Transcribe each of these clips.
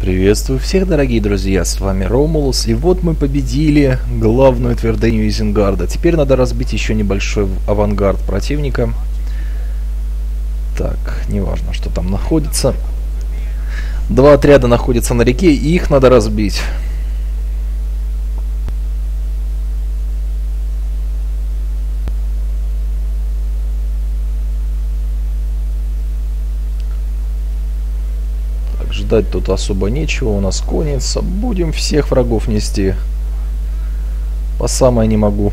Приветствую всех, дорогие друзья, с вами Ромулус, и вот мы победили главную твердыню Изенгарда. Теперь надо разбить еще небольшой авангард противника. Так, неважно, что там находится. Два отряда находятся на реке, и их надо разбить. Ждать тут особо нечего, у нас конница. Будем всех врагов нести. По самое не могу.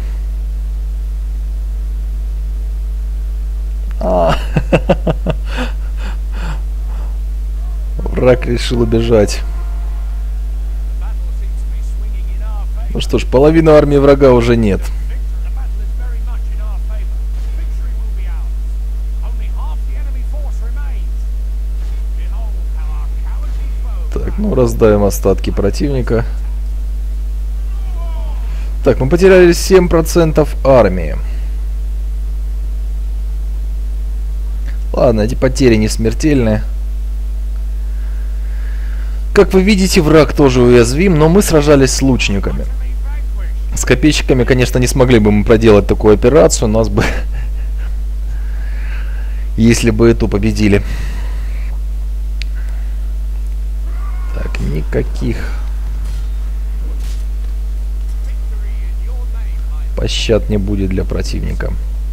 Враг решил убежать. Ну что ж, половины армии врага уже нет. Так, ну раздавим остатки противника. Так, мы потеряли 7% армии. Ладно, эти потери не смертельные. Как вы видите, враг тоже уязвим, но мы сражались с лучниками. С копейщиками, конечно, не смогли бы мы проделать такую операцию, нас бы, если бы эту победили. Так, никаких пощад не будет для противника.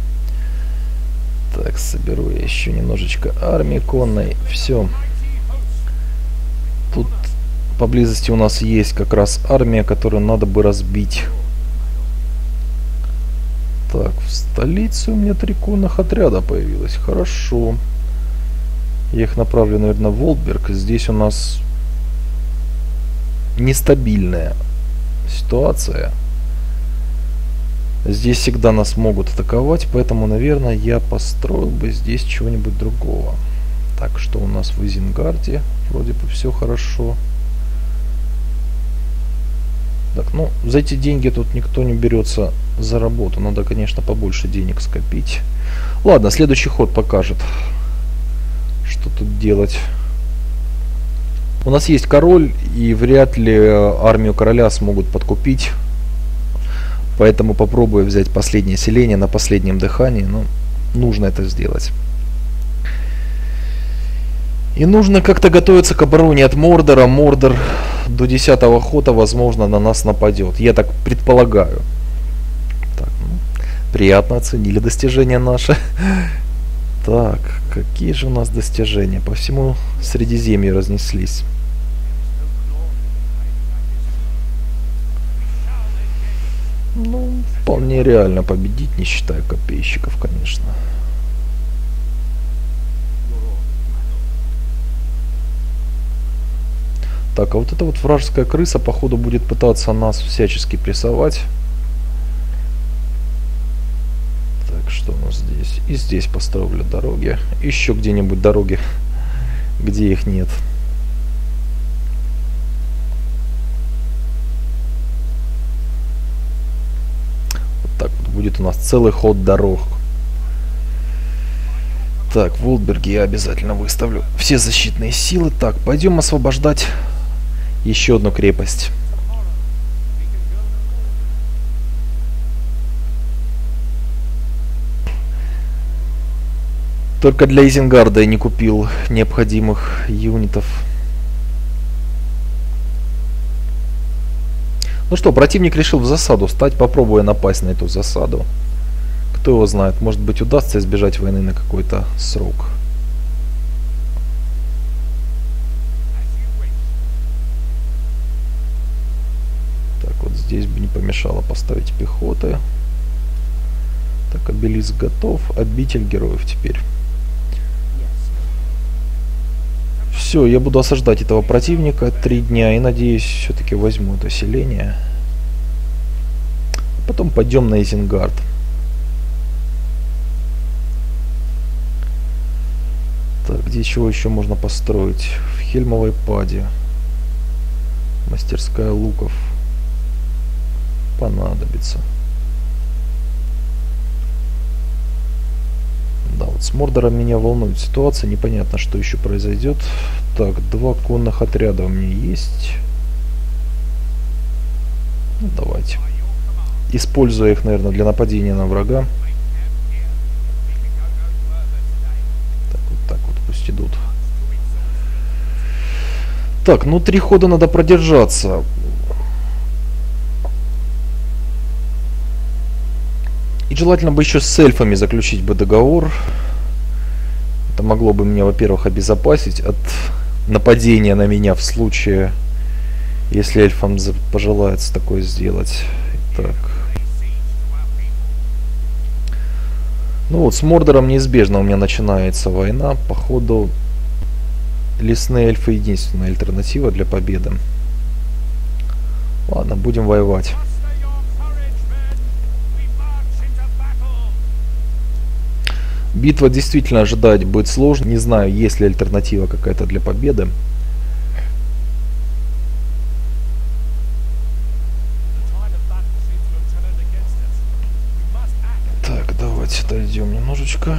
Так, соберу я еще немножечко армии конной. Все. Тут поблизости у нас есть как раз армия, которую надо бы разбить. Так, в столице у меня 3 конных отряда появилось. Хорошо. Я их направлю, наверное, в Волдберг. Здесь у нас нестабильная ситуация. Здесь всегда нас могут атаковать, поэтому, наверное, я построил бы здесь чего-нибудь другого. Так, что у нас в Изенгарде? Вроде бы все хорошо. Так, ну, за эти деньги тут никто не берется за работу. Надо, конечно, побольше денег скопить. Ладно, следующий ход покажет, что тут делать. У нас есть король, и вряд ли армию короля смогут подкупить. Поэтому попробую взять последнее селение на последнем дыхании. Но нужно это сделать. И нужно как-то готовиться к обороне от Мордора. Мордор до 10-го хода, возможно, на нас нападет. Я так предполагаю. Так, ну, приятно оценили достижения наши. Так, какие же у нас достижения? По всему Средиземью разнеслись. Ну, вполне реально победить, не считая копейщиков, конечно. Так, а вот эта вот вражеская крыса, походу, будет пытаться нас всячески прессовать. Так, что у нас здесь? И здесь построили дороги. Еще где-нибудь дороги, где их нет. Так вот будет у нас целый ход дорог. Так, в Волдберге я обязательно выставлю все защитные силы. Так, пойдем освобождать еще одну крепость. Только для Изенгарда я не купил необходимых юнитов. Ну что, противник решил в засаду стать, попробуя напасть на эту засаду. Кто его знает, может быть, удастся избежать войны на какой-то срок. Так, вот здесь бы не помешало поставить пехоты. Так, обелиск готов, обитель героев теперь. Все, я буду осаждать этого противника 3 дня и, надеюсь, все-таки возьму это селение. Потом пойдем на Изенгард. Так, где чего еще можно построить? В Хельмовой паде. Мастерская луков. Понадобится. Да, вот с Мордором меня волнует ситуация, непонятно, что еще произойдет. Так, 2 конных отряда у меня есть. Ну, давайте. Используя их, наверное, для нападения на врага. Так вот пусть идут. Так, ну 3 хода надо продержаться. И желательно бы еще с эльфами заключить бы договор. Это могло бы меня, во-первых, обезопасить от нападения на меня в случае, если эльфам пожелается такое сделать. Так. Ну вот, с Мордором неизбежно у меня начинается война. Походу, лесные эльфы единственная альтернатива для победы. Ладно, будем воевать. Битва действительно ожидать будет сложно. Не знаю, есть ли альтернатива какая-то для победы. Так, давайте отойдем немножечко.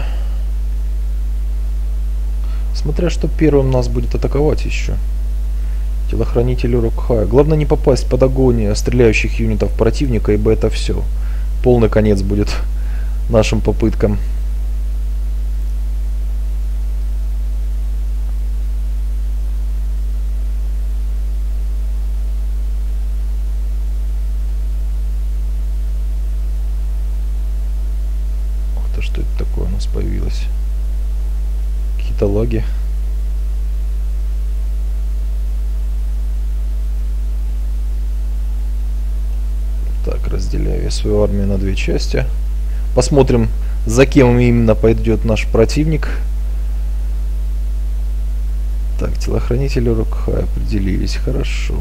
Смотря что первым нас будет атаковать еще. Телохранитель Урок-Хая. Главное не попасть под огонь стреляющих юнитов противника, ибо это все. Полный конец будет нашим попыткам. Что это такое у нас появилось? Какие-то лаги. Так, разделяю я свою армию на 2 части. Посмотрим, за кем именно пойдет наш противник. Так, телохранители Урок-Хая определились. Хорошо.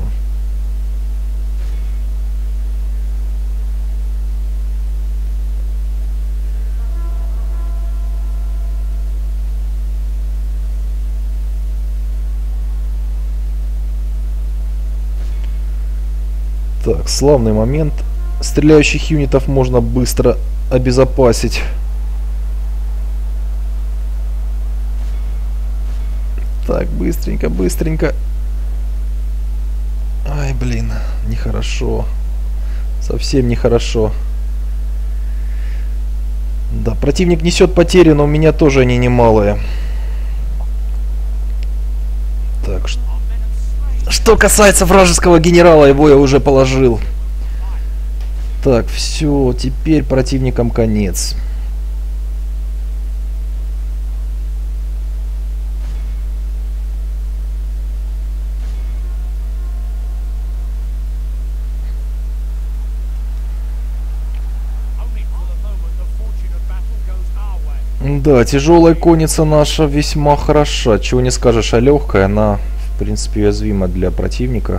Так, славный момент. Стреляющих юнитов можно быстро обезопасить. Так, быстренько, быстренько. Ай, блин, нехорошо. Совсем нехорошо. Да, противник несет потери, но у меня тоже они немалые. Так, что касается вражеского генерала, его я уже положил. Так, все, теперь противникам конец. Да, тяжелая конница наша весьма хороша. Чего не скажешь, а легкая, она, в принципе, уязвима для противника.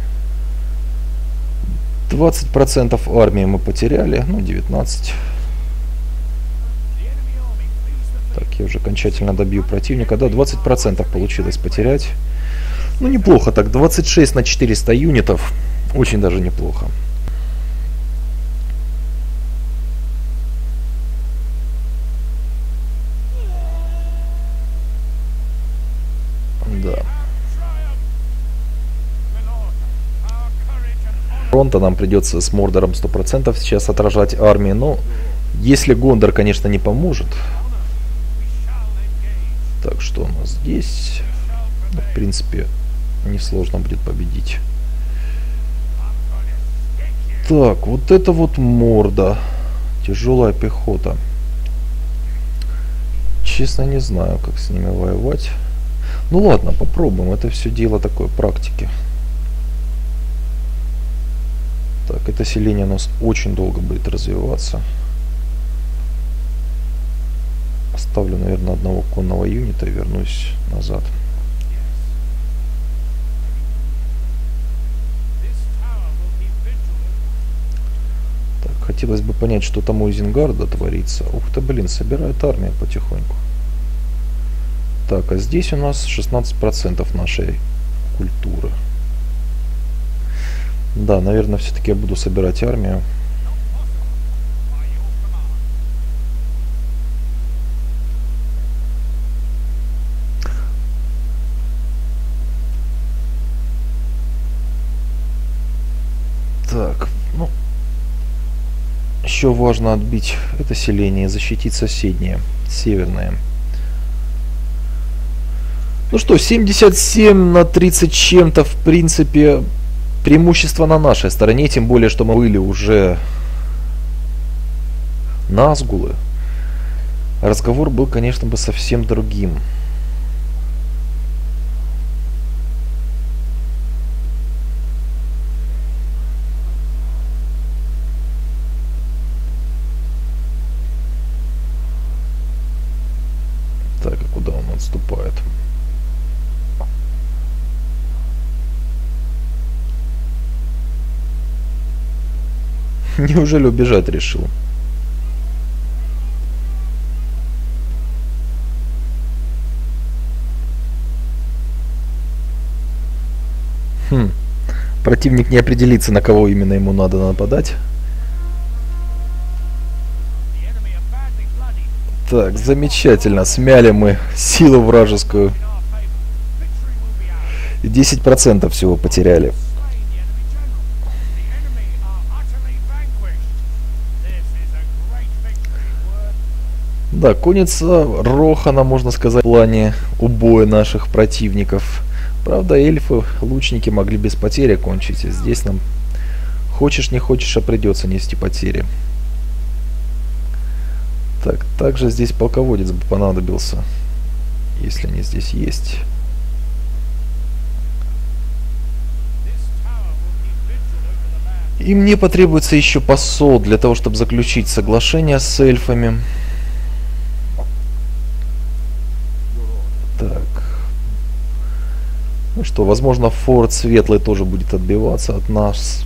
20% армии мы потеряли, ну 19. Так, я уже окончательно добью противника. Да, 20% получилось потерять. Ну неплохо так, 26 на 400 юнитов. Очень даже неплохо. Да. Фронта нам придется с Мордором 100% сейчас отражать армии, но если Гондор, конечно, не поможет. Так, что у нас здесь? Ну, в принципе, несложно будет победить. Так, вот это вот морда. Тяжелая пехота. Честно, не знаю, как с ними воевать. Ну ладно, попробуем. Это все дело такой практики. Так, это селение у нас очень долго будет развиваться. Оставлю, наверное, одного конного юнита и вернусь назад. Так, хотелось бы понять, что там у Изенгарда творится. Ух ты, блин, собирает армия потихоньку. Так, а здесь у нас 16% нашей культуры. Да, наверное, все-таки я буду собирать армию. Так, ну, еще важно отбить это селение, защитить соседнее, северное. Ну что, 77 на 30 чем-то, в принципе, преимущество на нашей стороне, тем более, что мы были уже Назгулы. Разговор был, конечно, бы совсем другим. Так, а куда он отступает? Неужели убежать решил? Противник не определится, на кого именно ему надо нападать. Так, замечательно. Смяли мы силу вражескую. И 10% всего потеряли. Да, конница Рохана, можно сказать, в плане убоя наших противников. Правда, эльфы, лучники могли без потери кончить. Здесь нам, хочешь не хочешь, а придется нести потери. Так, также здесь полководец бы понадобился, если они здесь есть. И мне потребуется еще посол для того, чтобы заключить соглашение с эльфами. Так. Ну что, возможно, форт Светлый тоже будет отбиваться от нас.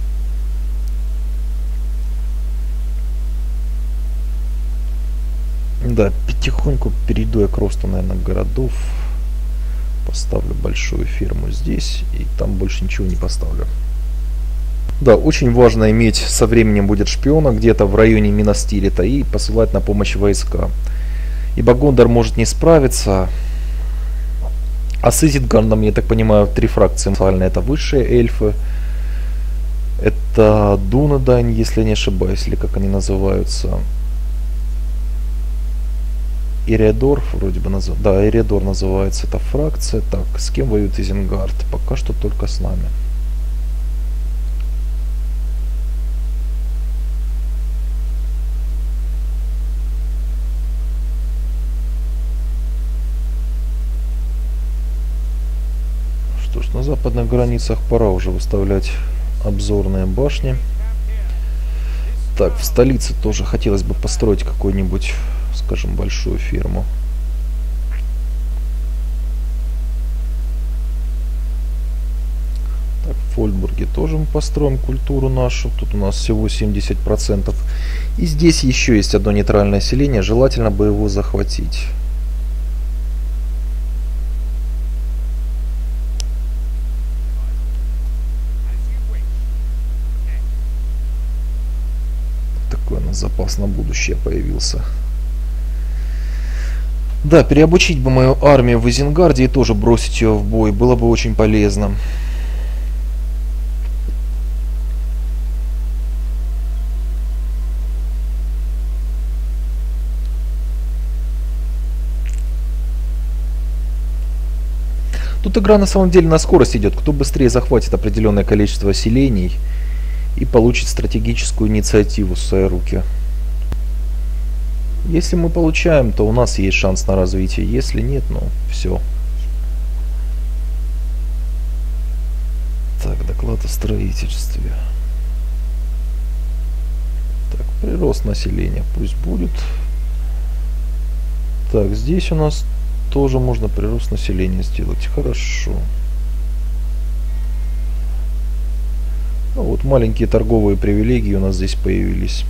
Да, потихоньку перейду я к росту, наверное, городов. Поставлю большую ферму здесь, и там больше ничего не поставлю. Да, очень важно иметь со временем будет шпиона где-то в районе Минастирита и посылать на помощь войска. Ибо Гондор может не справиться. А с Изидгардом, я так понимаю, три фракции. Это высшие эльфы. Это Дунадайн, если не ошибаюсь, или как они называются. Ириадор, вроде бы называется. Да, Ириадор называется эта фракция. Так, с кем воюет Изенгард? Пока что только с нами. Что ж, на западных границах пора уже выставлять обзорные башни. Так, в столице тоже хотелось бы построить какую-нибудь, скажем, большую ферму. Так, в Фольдбурге тоже мы построим культуру нашу. Тут у нас всего 70%. И здесь еще есть одно нейтральное селение. Желательно бы его захватить. Такой у нас запас на будущее появился. Да, переобучить бы мою армию в Изенгарде и тоже бросить ее в бой. Было бы очень полезно. Тут игра на самом деле на скорость идет. Кто быстрее захватит определенное количество селений и получит стратегическую инициативу в свои руки. Если мы получаем, то у нас есть шанс на развитие. Если нет, ну все. Так, доклад о строительстве. Так, прирост населения пусть будет. Так, здесь у нас тоже можно прирост населения сделать. Хорошо. Ну, вот маленькие торговые привилегии у нас здесь появились.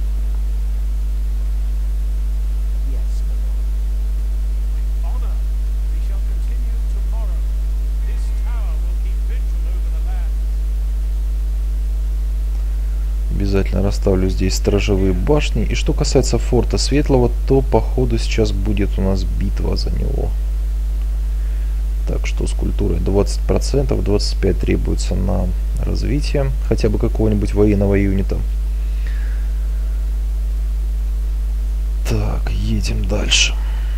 Обязательно расставлю здесь сторожевые башни. И что касается форта Светлого, то походу сейчас будет у нас битва за него. Так, что с культурой? 20%, 25% требуется на развитие хотя бы какого-нибудь военного юнита. Так, едем дальше.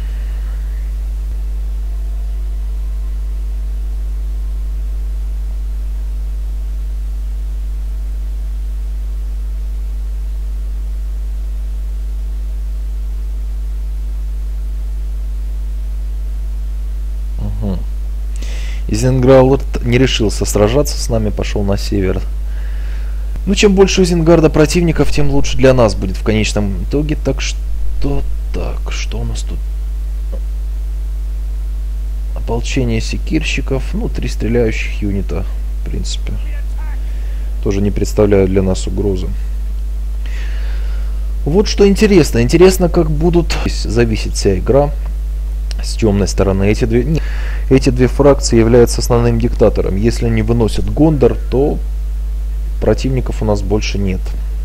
Угу. Изенгард не решился сражаться с нами, пошел на север. Ну, чем больше у Изенгарда противников, тем лучше для нас будет в конечном итоге. Так, что у нас тут? Ополчение секирщиков, ну, 3 стреляющих юнита, в принципе, тоже не представляют для нас угрозы. Вот что интересно. Интересно, как будут зависеть вся игра с темной стороны. Эти две фракции являются основным диктатором. Если они выносят Гондор, то противников у нас больше нет.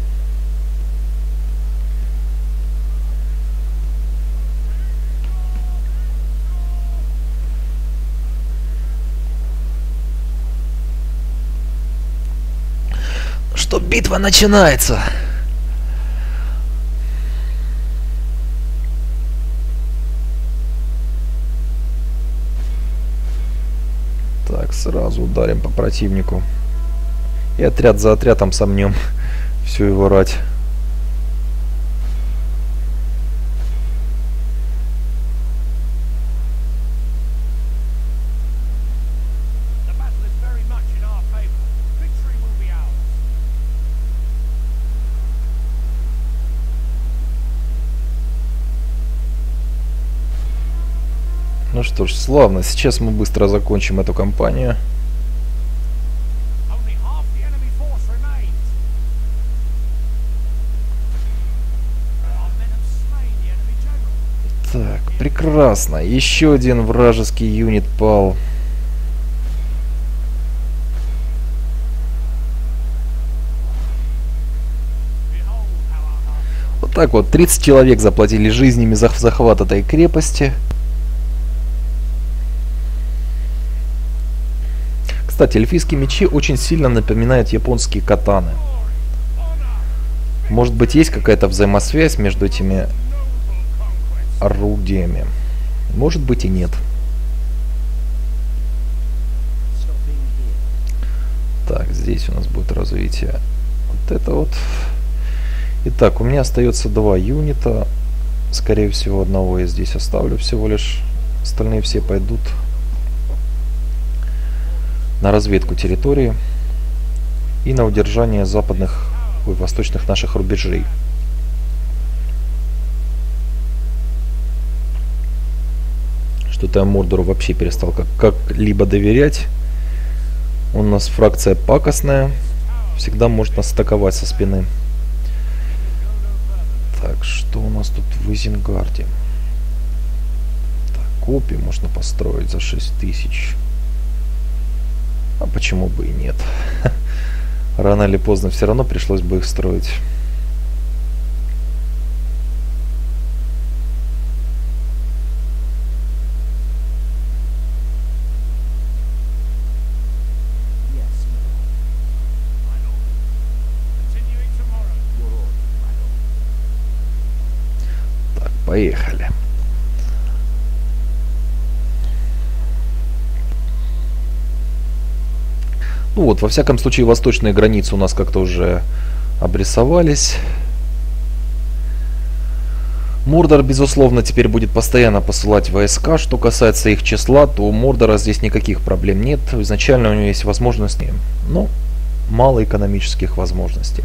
Что битва начинается. Так, сразу ударим по противнику. И отряд за отрядом сомнем всю его рать. Ну что ж, славно. Сейчас мы быстро закончим эту кампанию. Так, прекрасно. Еще один вражеский юнит пал. Вот так вот, 30 человек заплатили жизнями за захват этой крепости. Кстати, эльфийские мечи очень сильно напоминают японские катаны. Может быть, есть какая-то взаимосвязь между этими орудиями? Может быть и нет. Так, здесь у нас будет развитие. Вот это вот. Итак, у меня остается 2 юнита. Скорее всего, одного я здесь оставлю всего лишь. Остальные все пойдут на разведку территории и на удержание восточных наших рубежей. Что-то я Мордору вообще перестал как-либо доверять. Он у нас фракция пакостная, всегда может нас атаковать со спины. Так, что у нас тут в Изенгарде? Так, копии можно построить за 6000. А почему бы и нет? Рано или поздно все равно пришлось бы их строить. Так, поехали. Ну вот, во всяком случае, восточные границы у нас как-то уже обрисовались. Мордор, безусловно, теперь будет постоянно посылать войска. Что касается их числа, то у Мордора здесь никаких проблем нет. Изначально у него есть возможности, но мало экономических возможностей.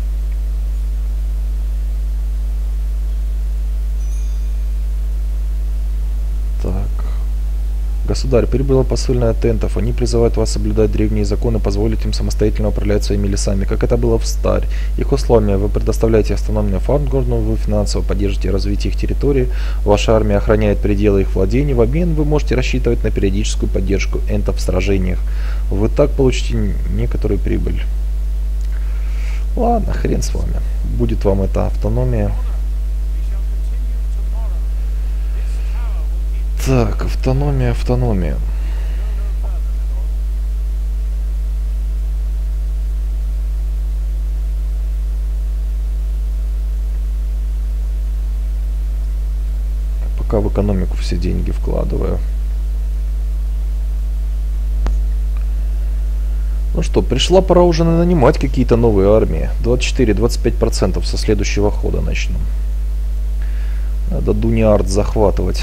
Так. Государь, прибыло посыльное от Тентов. Они призывают вас соблюдать древние законы, позволить им самостоятельно управлять своими лесами, как это было в Старь. Их условия: вы предоставляете автономию Фарнгорну, вы финансово поддержите развитие их территории, ваша армия охраняет пределы их владений, в обмен вы можете рассчитывать на периодическую поддержку Энтов в сражениях. Вы так получите некоторую прибыль. Ладно, хрен с вами. Будет вам эта автономия. Так, автономия. пока в экономику все деньги вкладываю. Ну что, пришла пора уже нанимать какие-то новые армии. 24-25% со следующего хода начнем. Надо Дуниард захватывать.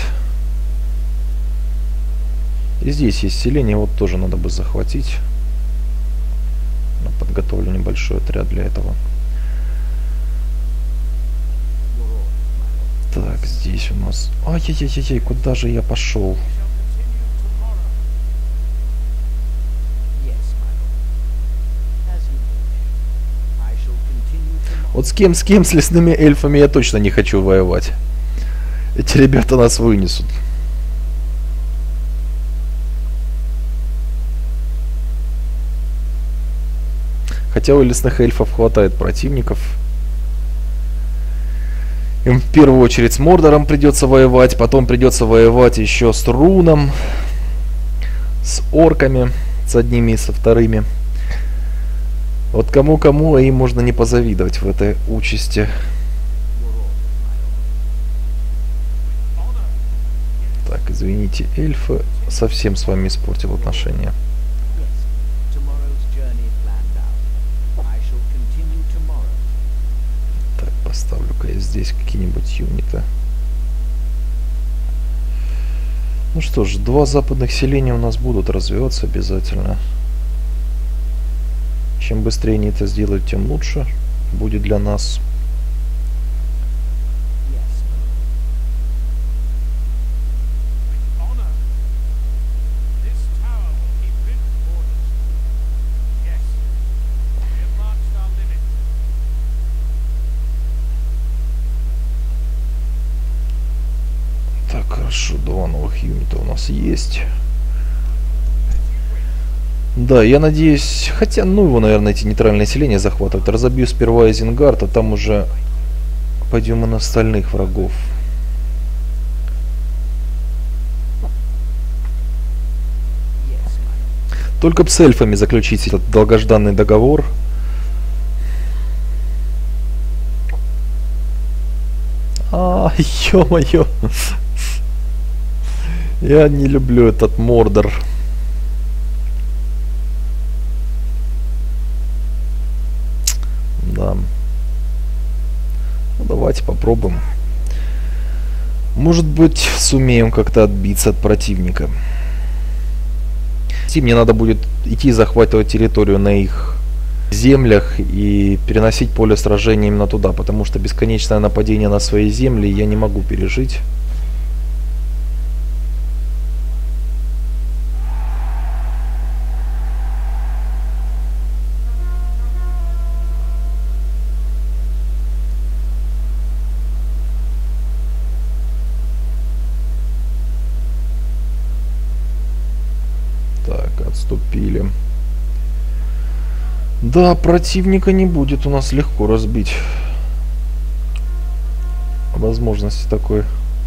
И здесь есть селение, вот тоже надо бы захватить. Подготовлю небольшой отряд для этого. Так, здесь у нас... Ай-яй-яй-яй, куда же я пошел? Вот с кем, с лесными эльфами я точно не хочу воевать. Эти ребята нас вынесут. Хотя у лесных эльфов хватает противников. Им в первую очередь с Мордором придется воевать, потом придется воевать еще с Руном, с орками, с одними и со вторыми. Вот кому-кому, а им можно не позавидовать в этой участи. Так, извините, эльфы, совсем с вами испортил отношения. Поставлю-ка я здесь какие-нибудь юниты. Ну что ж, 2 западных селения у нас будут развиваться обязательно. Чем быстрее они это сделают, тем лучше будет для нас. Хорошо, 2 новых юнита у нас есть. Да, я надеюсь... Хотя, ну его, наверное, эти нейтральные селения захватывают. Разобью сперва Изенгард, а там уже пойдем и на остальных врагов. Только б с эльфами заключить этот долгожданный договор. Ё-моё. Я не люблю этот Мордор. Да. Ну, давайте попробуем. Может быть, сумеем как-то отбиться от противника. Мне надо будет идти захватывать территорию на их землях и переносить поле сражения именно туда, потому что бесконечное нападение на свои земли я не могу пережить. Отступили. Да, противника не будет у нас легко разбить. Возможности такой.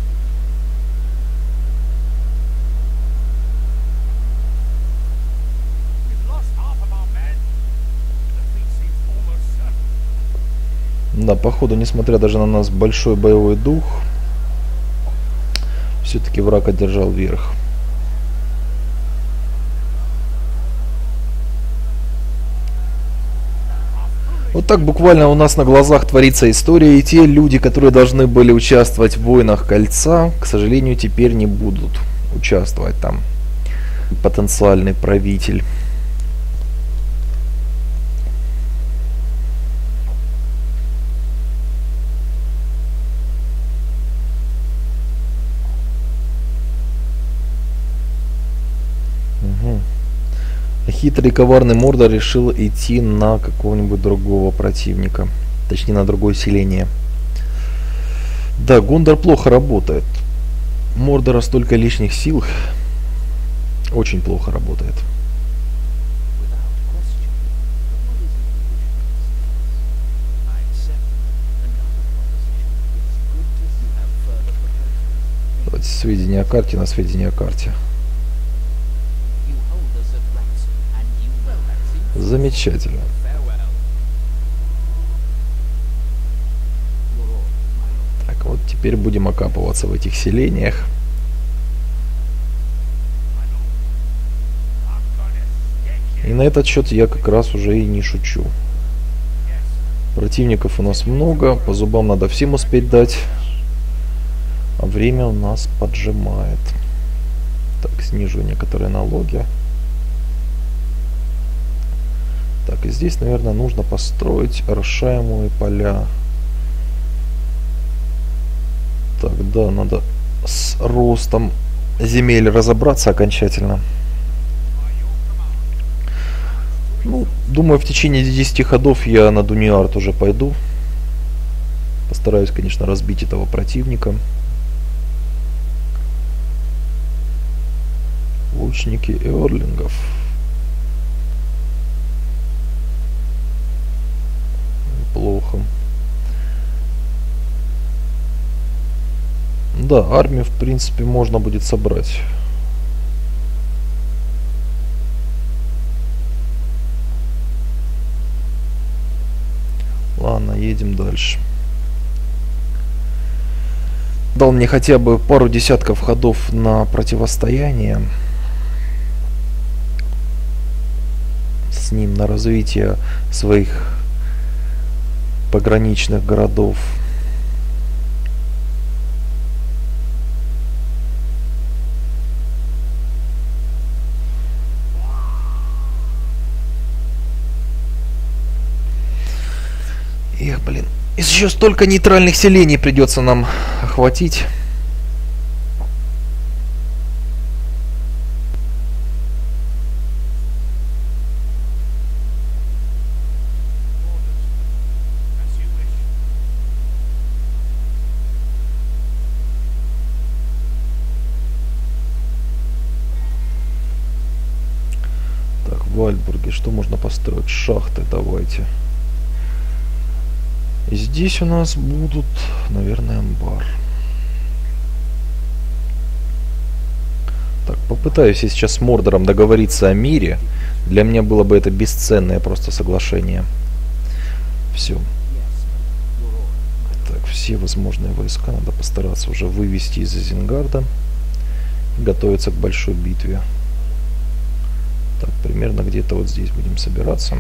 Да, походу, несмотря даже на нас большой боевой дух, все-таки враг одержал верх. Вот так буквально у нас на глазах творится история, и те люди, которые должны были участвовать в войнах Кольца, к сожалению, теперь не будут участвовать там. Потенциальный правитель. Хитрый коварный Мордор решил идти на какого-нибудь другого противника. Точнее, на другое селение. Да, Гондор плохо работает. Мордора столько лишних сил. Очень плохо работает. Давайте сведения о карте на сведения о карте. Замечательно. Так, вот Теперь будем окапываться в этих селениях. И на этот счет я как раз уже и не шучу. Противников у нас много, по зубам надо всем успеть дать. А время у нас поджимает. Так, снижу некоторые налоги. Так, и здесь, наверное, нужно построить орошаемые поля. Так, да, надо с ростом земель разобраться окончательно. Ну, думаю, в течение 10 ходов я на Дуниард уже пойду. Постараюсь, конечно, разбить этого противника. Лучники эрлингов. Плохо. Да, армию, в принципе, можно будет собрать. Ладно, едем дальше. Дал мне хотя бы пару десятков ходов на противостояние с ним, на развитие своих пограничных городов. Эх, блин. Еще столько нейтральных селений придется нам охватить. Так, в Вальдбурге что можно построить? Шахты давайте. И здесь у нас будут, наверное, амбар. Так, попытаюсь я сейчас с Мордором договориться о мире. Для меня было бы это бесценное просто соглашение. Все. Так, все возможные войска надо постараться уже вывести из Изенгарда. Готовиться к большой битве. Так, примерно где-то вот здесь будем собираться.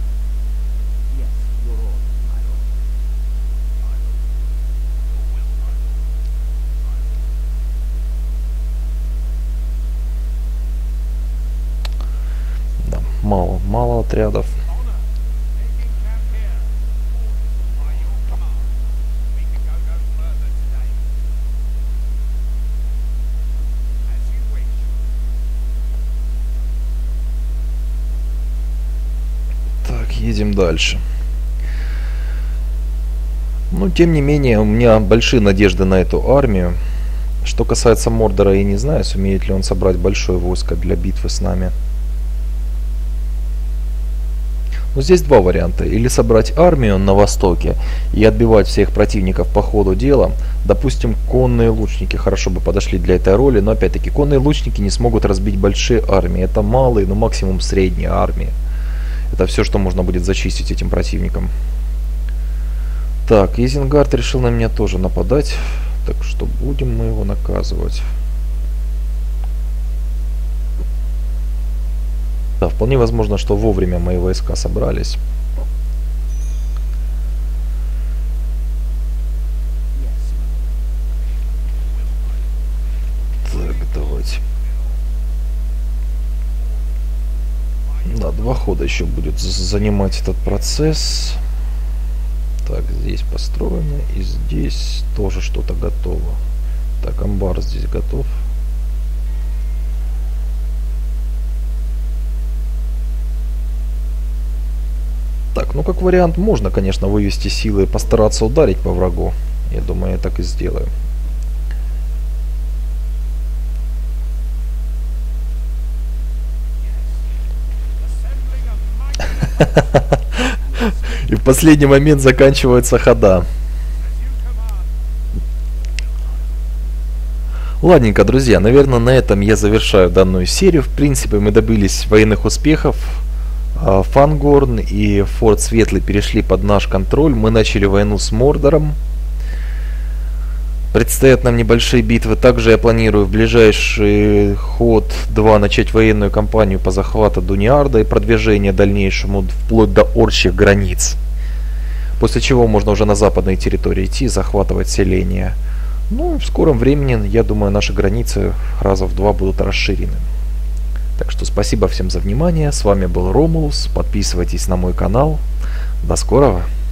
Мало отрядов. Так, едем дальше. Но тем не менее, у меня большие надежды на эту армию. Что касается Мордора, я не знаю, сумеет ли он собрать большое войско для битвы с нами. Но здесь два варианта. Или собрать армию на востоке и отбивать всех противников по ходу дела. Допустим, конные лучники хорошо бы подошли для этой роли, но опять-таки конные лучники не смогут разбить большие армии. Это малые, но максимум средние армии. Это все, что можно будет зачистить этим противникам. Так, Изенгард решил на меня тоже нападать. Так что будем мы его наказывать. Да, вполне возможно, что вовремя мои войска собрались. Так, давайте. Да, 2 хода еще будет занимать этот процесс. Так, здесь построено. И здесь тоже что-то готово. Так, амбар здесь готов. Так, ну как вариант, можно, конечно, вывести силы и постараться ударить по врагу. Я думаю, я так и сделаю. И в последний момент заканчиваются хода. Ладненько, друзья, наверное, на этом я завершаю данную серию. В принципе, мы добились военных успехов. Фангорн и Форт Светлый перешли под наш контроль. Мы начали войну с Мордором. Предстоят нам небольшие битвы. Также я планирую в ближайший ход 2 начать военную кампанию по захвату Дуниарда и продвижение дальнейшему вплоть до орчих границ. После чего можно уже на западной территории идти, захватывать селения. Ну, в скором времени, я думаю, наши границы раза в 2 будут расширены. Так что спасибо всем за внимание. С вами был Ромулус. Подписывайтесь на мой канал. До скорого.